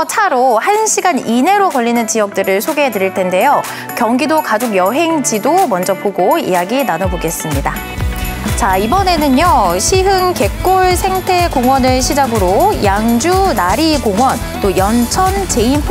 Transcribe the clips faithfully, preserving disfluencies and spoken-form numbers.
서울에서 차로 한 시간 이내로 걸리는 지역들을 소개해 드릴 텐데요. 경기도 가족 여행지도 먼저 보고 이야기 나눠보겠습니다. 자, 이번에는요, 시흥 갯골 생태공원을 시작으로 양주 나리공원, 또 연천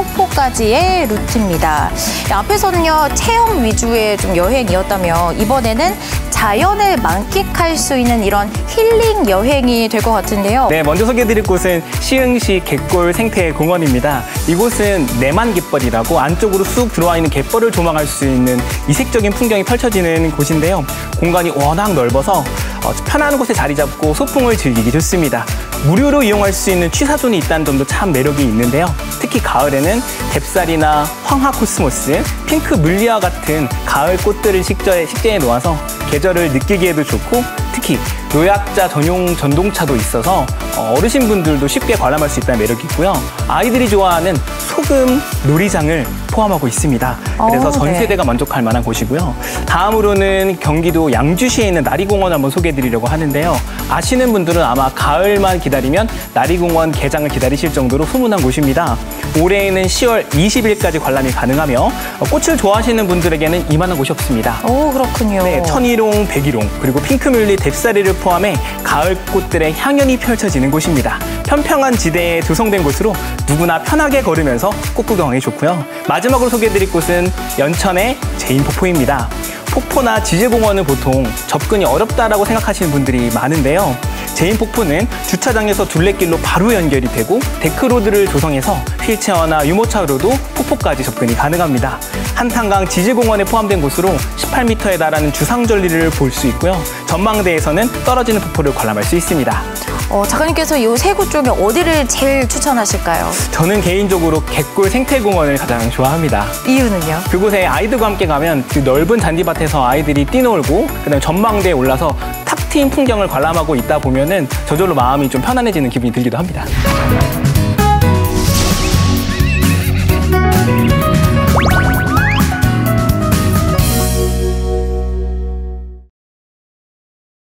제인폭포까지의 루트입니다. 앞에서는요, 체험 위주의 좀 여행이었다면 이번에는 자연을 만끽할 수 있는 이런 힐링 여행이 될 것 같은데요. 네, 먼저 소개해드릴 곳은 시흥시 갯골 생태공원입니다. 이곳은 내만 갯벌이라고 안쪽으로 쑥 들어와 있는 갯벌을 조망할 수 있는 이색적인 풍경이 펼쳐지는 곳인데요. 공간이 워낙 넓어서 어, 편한 곳에 자리 잡고 소풍을 즐기기 좋습니다. 무료로 이용할 수 있는 취사존이 있다는 점도 참 매력이 있는데요. 특히 가을에는 뎁살이나 황화 코스모스, 핑크 물리와 같은 가을 꽃들을 식재에, 식재에 놓아서 계절을 느끼기에도 좋고, 특히 노약자 전용 전동차도 있어서 어르신분들도 쉽게 관람할 수 있다는 매력이 있고요. 아이들이 좋아하는 소금 놀이장을 포함하고 있습니다. 그래서 오, 전 세대가 네. 만족할 만한 곳이고요. 다음으로는 경기도 양주시에 있는 나리공원을 한번 소개해드리려고 하는데요. 아시는 분들은 아마 가을만 기다리면 나리공원 개장을 기다리실 정도로 소문난 곳입니다. 올해에는 시월 이십일까지 관람이 가능하며 꽃을 좋아하시는 분들에게는 이만한 곳이 없습니다. 오, 그렇군요. 네, 천일홍, 백일홍, 그리고 핑크뮬리, 뎁사리를 포함해 가을 꽃들의 향연이 펼쳐지는 곳입니다. 평평한 지대에 조성된 곳으로 누구나 편하게 걸으면서 꽃 구경하기 좋고요. 마지막으로 소개해드릴 곳은 연천의 제인폭포입니다. 폭포나 지질공원은 보통 접근이 어렵다라고 생각하시는 분들이 많은데요. 제인폭포는 주차장에서 둘레길로 바로 연결이 되고 데크로드를 조성해서 휠체어나 유모차로도 폭포까지 접근이 가능합니다. 한탄강 지질공원에 포함된 곳으로 십팔 미터에 달하는 주상절리를 볼 수 있고요. 전망대에서는 떨어지는 폭포를 관람할 수 있습니다. 어, 작가님께서 이 세 곳 중에 어디를 제일 추천하실까요? 저는 개인적으로 갯골 생태공원을 가장 좋아합니다. 이유는요? 그곳에 아이들과 함께 가면 그 넓은 잔디밭에서 아이들이 뛰놀고, 그다음에 전망대에 올라서 탁 트인 풍경을 관람하고 있다 보면은 저절로 마음이 좀 편안해지는 기분이 들기도 합니다.